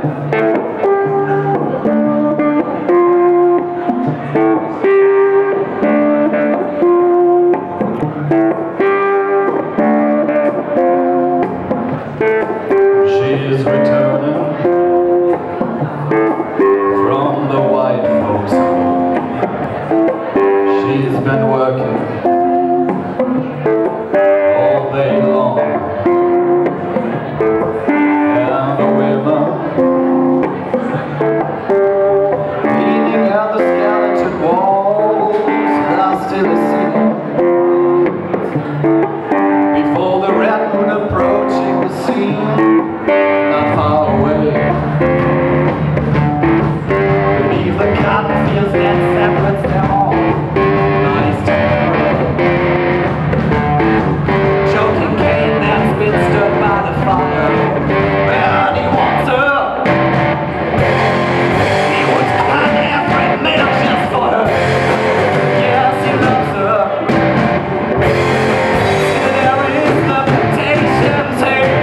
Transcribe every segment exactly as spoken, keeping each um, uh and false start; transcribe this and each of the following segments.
She's returning from the white folks' home. She's been working all day long, and the women leaning at the skeleton walls are still asleep before the red moon approaching the scene. Not far away, beneath the cotton fields that separates them all, lies terror. Choking cane that's been stirred by the fire, and he wants her. He would find every man just for her. Yes, he loves her. And there is the temptation's hand.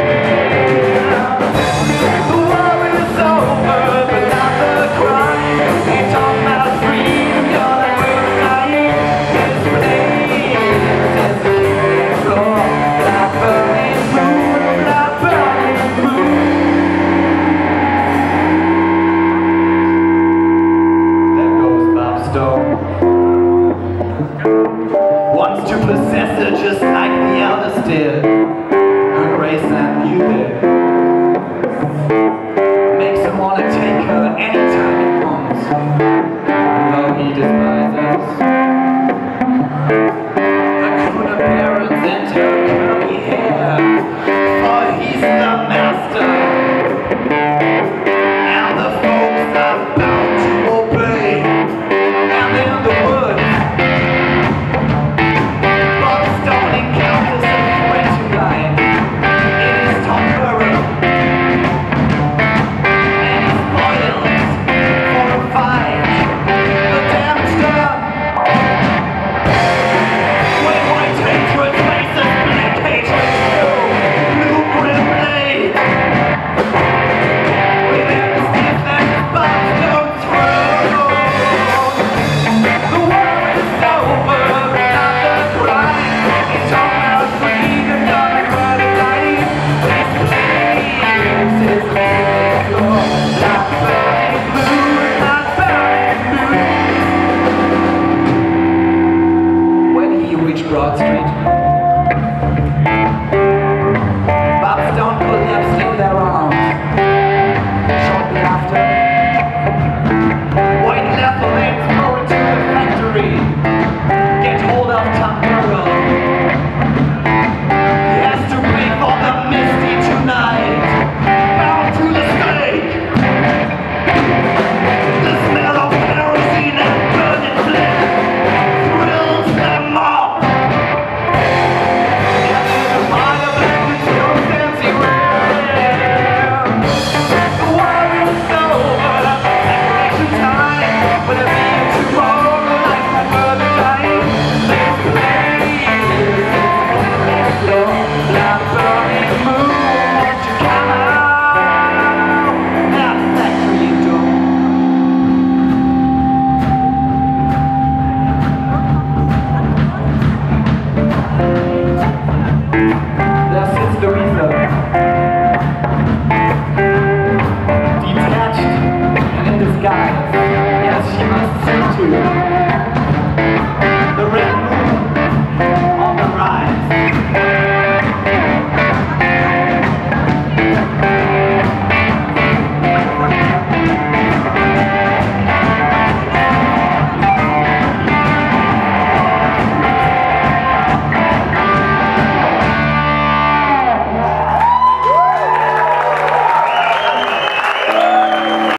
Wants to possess her just like the elders did. Her grace and beauty makes him want to take her anytime he wants.